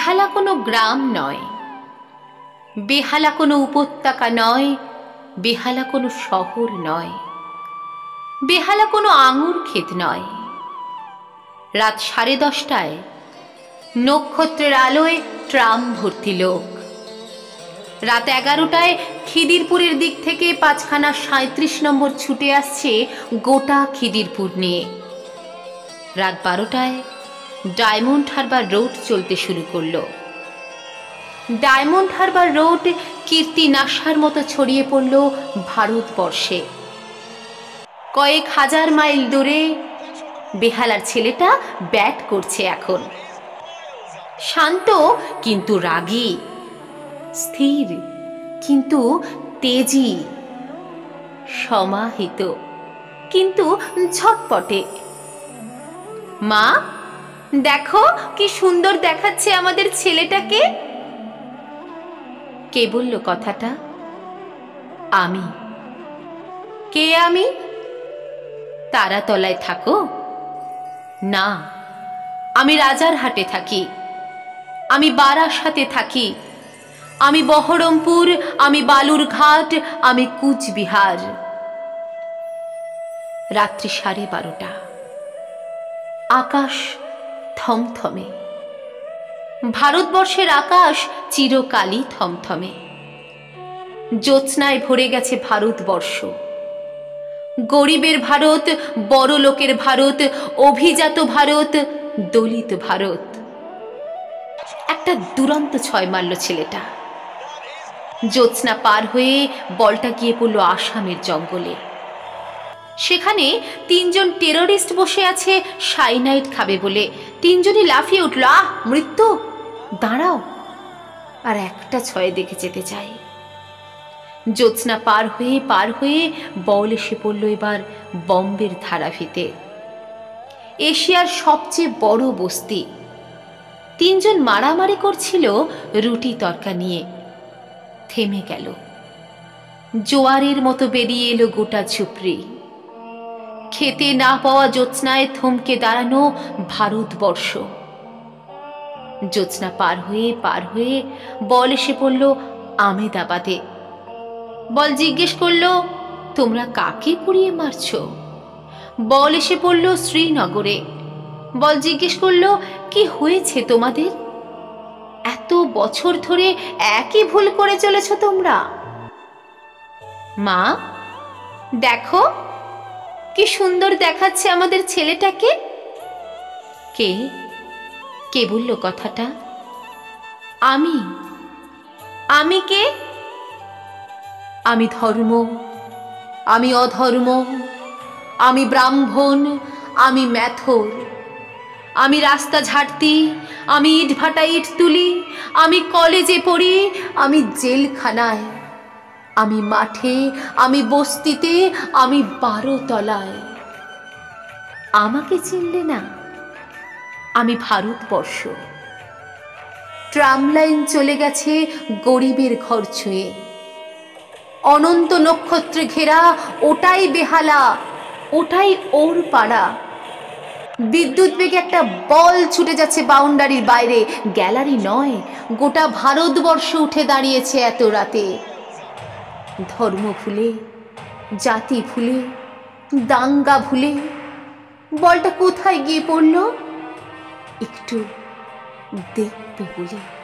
বেহালা কোনো গ্রাম নয়, বেহালা কোনো উপত্যকা নয়, বেহালা কোনো শহর নয়, বেহালা কোনো আঙুর ক্ষেত নয়। রাত 10:30টায় নক্ষত্রের আলোয় ট্রাম ভর্তি লোক। রাত 11টায় খিদিরপুরের দিক থেকে 5খানা 37 নম্বর ছুটে আসছে গোটা খিদিরপুর নিয়ে। রাত 12টায় ডায়মন্ড হারবার রোড চলতে শুরু করলো। ডায়মন্ড হারবার রোড কীর্তি নাশার মতো ছড়িয়ে পড়ল ভারতবর্ষে। কয়েক হাজার মাইল দূরে বেহালার ছেলেটা ব্যাট করছে এখন। শান্ত কিন্তু রাগী, স্থির কিন্তু তেজি, সমাহিত কিন্তু ঝটপটে। মা, দেখো কি সুন্দর দেখাচ্ছে আমাদের ছেলেটাকে। কে বলল কথাটা? আমি। কে আমি? তারাতলায় থাকো? না, আমি রাজারহাটে থাকি, আমি বারাসাতে থাকি, আমি বহরমপুর, আমি বালুরঘাট, আমি কুচবিহার। রাত্রি 12:30। আকাশ থমথমে। ভারতবর্ষের আকাশ চিরকালই থমথমে। জ্যোৎস্নায় ভরে গেছে ভারতবর্ষ। গরিবের ভারত, বড় লোকের ভারত, অভিজাত ভারত, দলিত ভারত। একটা দুরন্ত 6 মারল ছেলেটা। জ্যোৎস্না পার হয়ে বলটা গিয়ে পড়ল আসামের জঙ্গলে। সেখানে 3জন টেররিস্ট বসে আছে সাইনাইড খাবে বলে। 3জনই লাফিয়ে উঠল, আহ মৃত্যু, দাঁড়াও। আর একটা 6 দেখে যেতে চাই। জ্যোৎস্না পার হয়ে বল এসে পড়ল এবার বম্বের ধারাভিতে। এশিয়ার সবচেয়ে বড় বস্তি। 3জন মারামারি করছিল রুটি তরকা নিয়ে। থেমে গেল। জোয়ারের মতো বেরিয়ে এলো গোটা ঝুপড়ি। খেতে না পাওয়া জ্যোৎস্নায় থমকে দাঁড়ানো ভারতবর্ষ। জ্যোৎস্না পার হয়ে বল এসে পড়ল আমেদাবাদে। বল জিজ্ঞেস করলো, তোমরা কাকে পুড়িয়ে মারছো? বল এসে পড়ল শ্রীনগরে। বল জিজ্ঞেস করলো, কি হয়েছে তোমাদের? এত বছর ধরে একই ভুল করে চলেছ তোমরা। মা, দেখো কি সুন্দর দেখাচ্ছে আমাদের ছেলেটাকে। কে? কে বলল কথাটা? আমি। আমি কে? আমি ধর্ম, আমি অধর্ম, আমি ব্রাহ্মণ, আমি মেথর, আমি রাস্তা ঝাড়তি, আমি ইট ভাটা ইট তুলি, আমি কলেজে পড়ি, আমি জেলখানায়, আমি মাঠে, আমি বস্তিতে, আমি 12 তলায়। আমাকে চিনলে না? আমি ভারতবর্ষ। ট্রাম লাইন চলে গেছে গরিবের ঘর ছুঁয়ে। অনন্ত নক্ষত্রে ঘেরা ওটাই বেহালা, ওটাই ওর পাড়া। বিদ্যুৎ বেগে একটা বল ছুটে যাচ্ছে বাউন্ডারির বাইরে। গ্যালারি নয়, গোটা ভারতবর্ষ উঠে দাঁড়িয়েছে এত রাতে। ধর্ম ভুলে, জাতি ভুলে, দাঙ্গা ভুলে বলটা কোথায় গিয়ে পড়ল একটু দেখবে বলে।